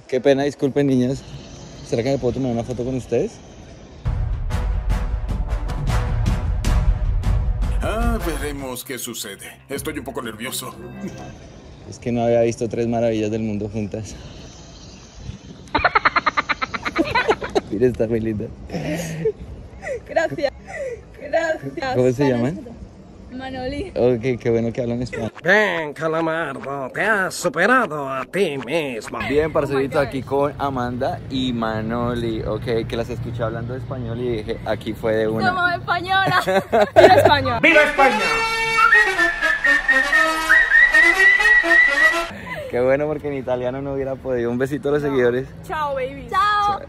Qué pena, disculpen niñas. ¿Será que me puedo tomar una foto con ustedes? Veremos qué sucede. Estoy un poco nervioso. Es que no había visto 3 maravillas del mundo juntas. Mira, está muy linda. Gracias. Gracias. ¿Cómo se llaman? Manoli. Ok, qué bueno que hablan español. Bien, Calamardo, te has superado a ti mismo. Bien, parcerito, aquí con Amanda y Manoli. Ok, que las escuché hablando español y dije, aquí fue de una. Somos españolas. ¡Viva España! ¡Viva España! Qué bueno, porque en italiano no hubiera podido. Un besito a los seguidores. Chao, baby. Chao.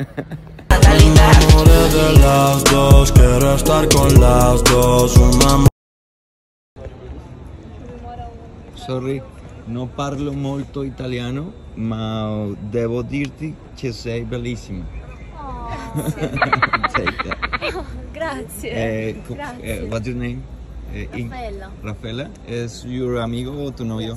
De las dos, quiero estar con las dos. Sorry, no parlo molto italiano, ma devo dirti che sei bellissima. Grazie. What's your name? Raffaella. Rafaela. ¿Es your amigo o tu novio?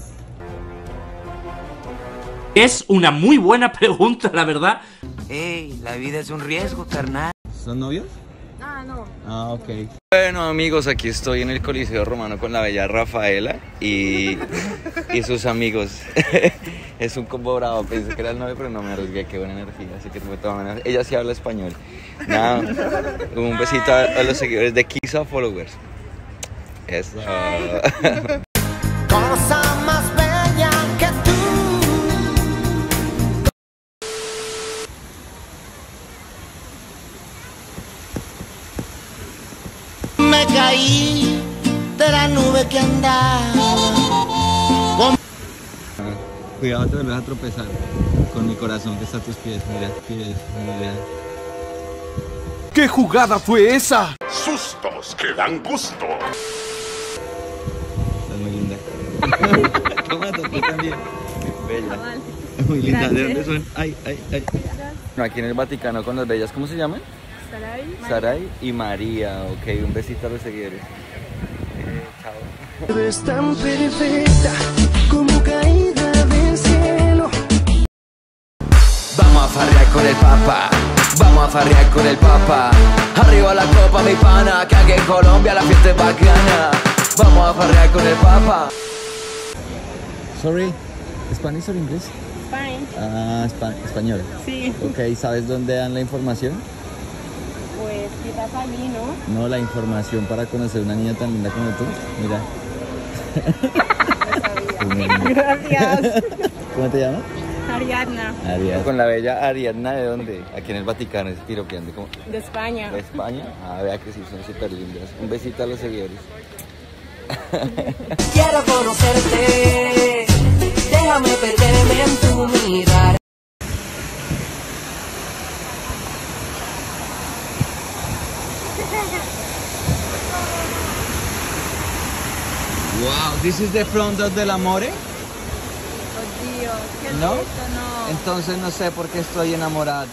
Es una muy buena pregunta, la verdad. Ey, la vida es un riesgo, carnal. ¿Son novios? Ah, no. Ah, ok. Bueno, amigos, aquí estoy en el Coliseo Romano con la bella Rafaela y sus amigos. Es un combo bravo. Pensé que era el novio, pero no me arriesgué. Qué buena energía. Así que de todas maneras, ella sí habla español. Nada, un besito a los seguidores de Kisa Followers. Eso. Cosa más bella que tú. Me caí de la nube que andaba. Cuidado, te vuelves a tropezar con mi corazón que está a tus pies. Mira, pies, mira. ¿Qué jugada fue esa? Sustos que dan gusto. Estás muy linda. Toma, tú también. Bella. Muy linda. ¿De dónde son? Ay, ay, ay. Aquí en el Vaticano con las bellas, ¿cómo se llaman? Saray y María. Ok, un besito a los seguidores. Chao. Eres tan perfecta como caída del cielo. Vamos a farrear con el Papa. Vamos a farrear con el Papa. Arriba la copa, mi pana, que aquí en Colombia la fiesta es bacana. Vamos a farrear con el Papa. Sorry, ¿Spanish o inglés? Spanish. Ah, español. Sí. Ok, ¿sabes dónde dan la información? Pues quizás a mí, ¿no? No, la información para conocer una niña tan linda como tú. Mira. Gracias. ¿Cómo te llamas? Ariadna. Ariadna. Con la bella Ariadna, ¿de dónde? Aquí en el Vaticano, es tiropeando. ¿Cómo? De España. ¿De España? Ah, vea que sí, son súper lindas. Un besito a los seguidores. Quiero conocerte. Déjame perderme en tu mirar. Wow, this is the front of del Amore. Oddio, che ¿No? brutto, no. Entonces no sé por qué estoy enamorada.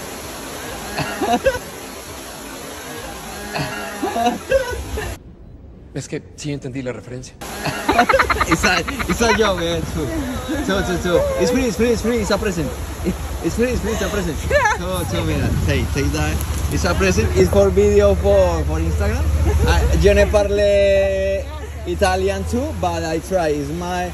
Es que sí entendí la referencia. It's a joke, so. It's free, it's a present. It's free, it's a present. So, mira, say that. It's a present, it's for video for Instagram. Je ne parle Italian too, but I try. It's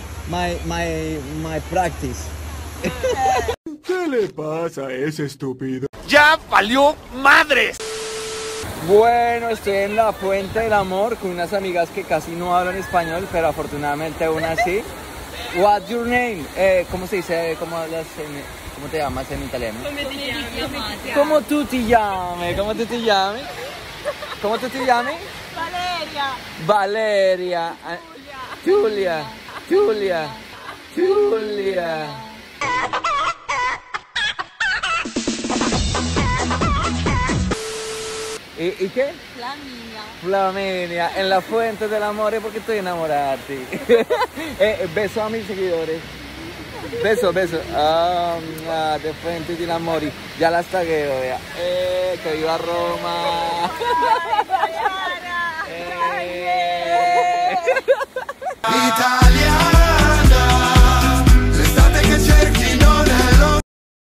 my practice. ¿Qué le pasa a ese estúpido? ¡Ya valió madres! Bueno, estoy en la Fuente del Amor con unas amigas que casi no hablan español, pero afortunadamente una sí. What's your name? ¿Cómo se dice? ¿Cómo te llamas en italiano? ¿Cómo tú te llamas? ¿Cómo tú te llamas? ¿Cómo tú te llamas? Valeria. Valeria. Giulia. Giulia. Giulia. ¿Y qué? Flaminia. Flaminia, en la Fuente del Amor, porque estoy enamorada de ti. Beso a mis seguidores. Beso. De Fuente del Amor. Ya las tagueo, vea. Que viva Roma. Italia.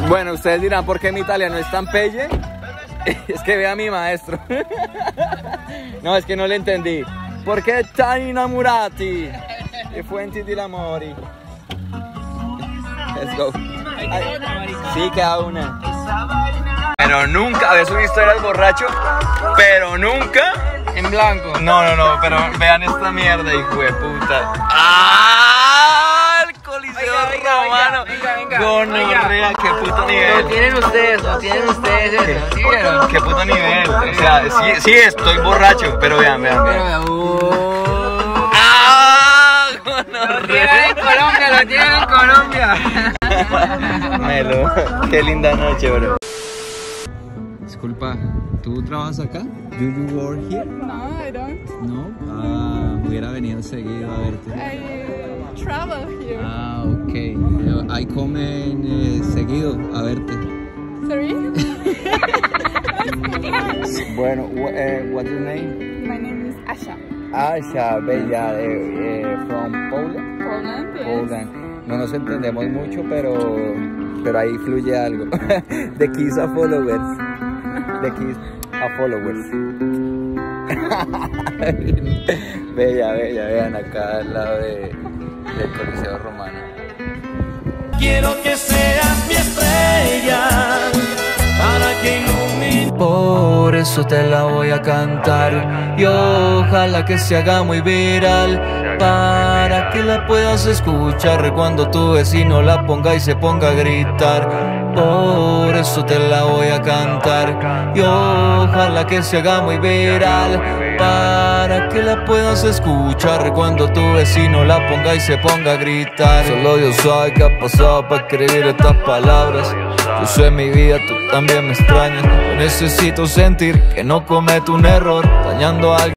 Bueno, ustedes dirán, ¿por qué mi italiano es tan pelle? Es que ve a mi maestro. No, es que no le entendí. ¿Por qué tan innamorati? E fuenti di amori. Let's go. Ay, sí, queda una. Pero nunca, ¿ves una historia del borracho? Pero nunca en blanco. No, pero vean esta mierda, hijo de puta. ¡Ah! El Coliseo Romano. Gonorrea, qué puto nivel. Lo tienen ustedes eso. ¿Sí vieron? Qué puto nivel. O sea, sí estoy borracho, pero vean. ¡Ah! Lo tienen en Colombia. Melo, qué linda noche, bro. Disculpa, ¿tú trabajas acá? Do you work here? No, I don't. No. Ah, hubiera venido seguido a verte. I travel here. Ah, ok. I come seguido a verte. Sorry? Bueno, what's your name? My name is Asha. Asha, bella, from Poland. Poland, yes. Poland. No nos entendemos mucho, pero ahí fluye algo. The Kiss a Followers. The Kiss a Followers. Bella, vean acá al lado del Coliseo Romano. Quiero que seas mi estrella para que ilumine. Por eso te la voy a cantar y ojalá que se haga muy viral para que la puedas escuchar cuando tu vecino la ponga y se ponga a gritar. Por eso te la voy a cantar y ojalá que se haga muy viral para que la puedas escuchar cuando tu vecino la ponga y se ponga a gritar. Solo Dios sabe qué ha pasado para escribir estas palabras. Yo sé mi vida, tú también me extrañas. Yo necesito sentir que no cometo un error dañando a alguien.